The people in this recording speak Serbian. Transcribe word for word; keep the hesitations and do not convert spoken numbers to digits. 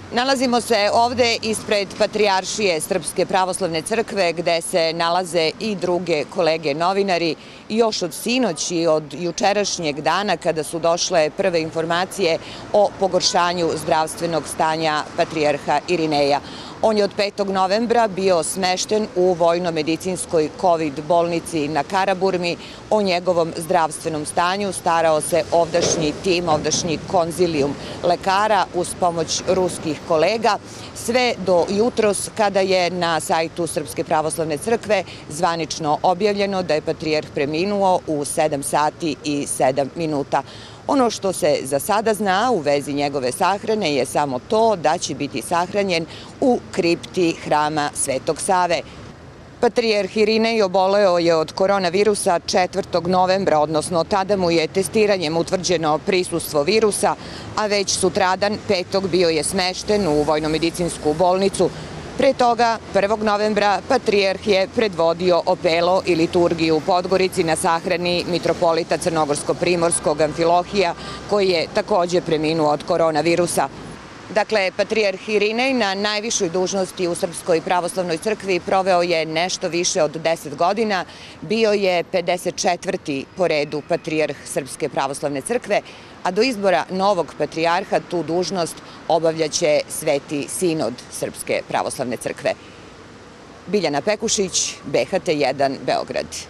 Nalazimo se ovde ispred Patrijaršije Srpske pravoslavne crkve gde se nalaze i druge kolege novinari. Još od sinoć i od jučerašnjeg dana kada su došle prve informacije o pogoršanju zdravstvenog stanja patrijarha Irineja. On je od petog novembra bio smešten u vojno-medicinskoj kovid bolnici na Karaburmi. O njegovom zdravstvenom stanju starao se ovdašnji tim, ovdašnji konzilijum lekara uz pomoć ruskih kolega, sve do jutros kada je na sajtu Srpske pravoslavne crkve zvanično objavljeno da je patrijarh preminuo u sedam sati i sedam minuta. Ono što se za sada zna u vezi njegove sahrane je samo to da će biti sahranjen u kripti hrama Svetog Save. Patrijarh Irinej oboleo je od koronavirusa četvrtog novembra, odnosno tada mu je testiranjem utvrđeno prisustvo virusa, a već sutradan petog bio je smešten u vojno-medicinsku bolnicu. Pre toga, prvog novembra, patrijarh je predvodio opelo i liturgiju u Podgorici na sahrani mitropolita Crnogorsko-Primorskog Amfilohija, koji je takođe preminuo od koronavirusa. Dakle, patrijarh Irinej na najvišoj dužnosti u Srpskoj pravoslavnoj crkvi proveo je nešto više od deset godina. Bio je pedeset četvrti po redu patrijarh Srpske pravoslavne crkve, a do izbora novog patrijarha tu dužnost obavljaće Sveti sinod Srpske pravoslavne crkve. Biljana Pekušić, B H T jedan, Beograd.